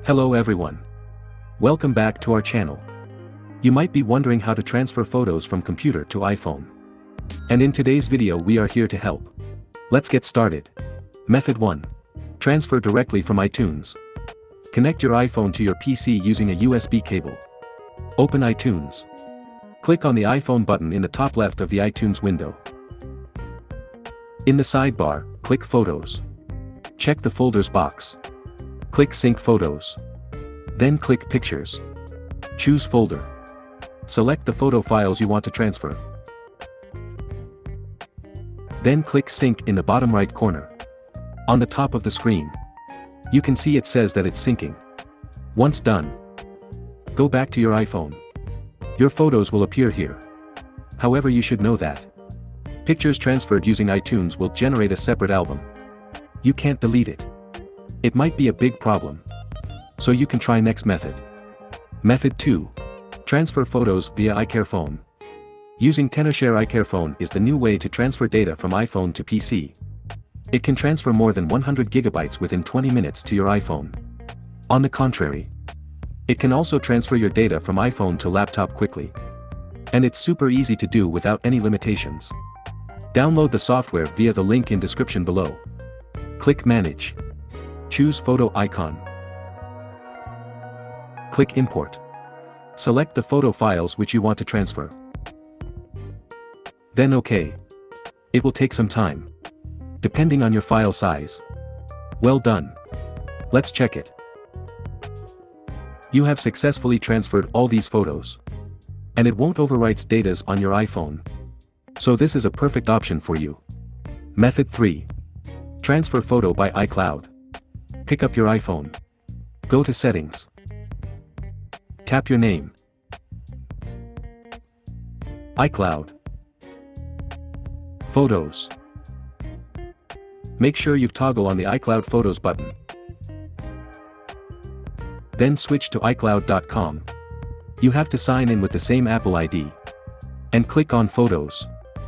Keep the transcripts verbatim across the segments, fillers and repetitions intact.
Hello everyone. Welcome back to our channel. You might be wondering how to transfer photos from computer to iPhone. And in today's video we are here to help. Let's get started. Method one. Transfer directly from iTunes. Connect your iPhone to your P C using a U S B cable. Open iTunes. Click on the iPhone button in the top left of the iTunes window. In the sidebar, click Photos. Check the Folders box. Click Sync Photos. Then click Pictures. Choose Folder. Select the photo files you want to transfer. Then click Sync in the bottom right corner. On the top of the screen, you can see it says that it's syncing. Once done, go back to your iPhone. Your photos will appear here. However, you should know that pictures transferred using iTunes will generate a separate album. You can't delete it. It might be a big problem. So you can try next method. Method two. Transfer photos via iCareFone. Using tenorshare iCareFone is the new way to transfer data from iPhone to P C. It can transfer more than one hundred gigabytes within twenty minutes to your iPhone. On the contrary, it can also transfer your data from iPhone to laptop quickly. And it's super easy to do without any limitations. Download the software via the link in description below. Click Manage. Choose Photo icon. Click Import. Select the photo files which you want to transfer. Then OK. It will take some time, depending on your file size. Well done. Let's check it. You have successfully transferred all these photos. And it won't overwrite data on your iPhone. So this is a perfect option for you. Method three. Transfer photo by iCloud. Pick up your iPhone. Go to Settings. Tap your name. iCloud. Photos. Make sure you toggle on the iCloud Photos button. Then switch to i cloud dot com. You have to sign in with the same Apple I D. And click on Photos.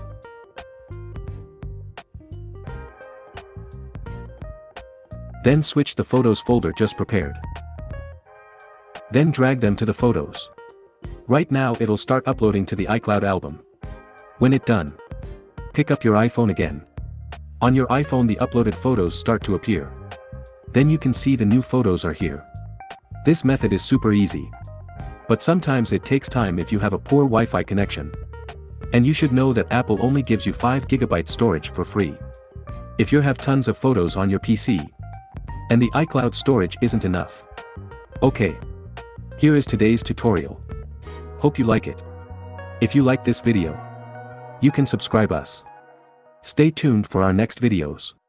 Then switch the Photos folder just prepared. Then drag them to the Photos. Right now it'll start uploading to the iCloud album. When it's done, pick up your iPhone again. On your iPhone the uploaded photos start to appear. Then you can see the new photos are here. This method is super easy. But sometimes it takes time if you have a poor Wi-Fi connection. And you should know that Apple only gives you five gigabyte storage for free. If you have tons of photos on your P C, and the iCloud storage isn't enough. Okay. Here is today's tutorial. Hope you like it. If you like this video, you can subscribe us. Stay tuned for our next videos.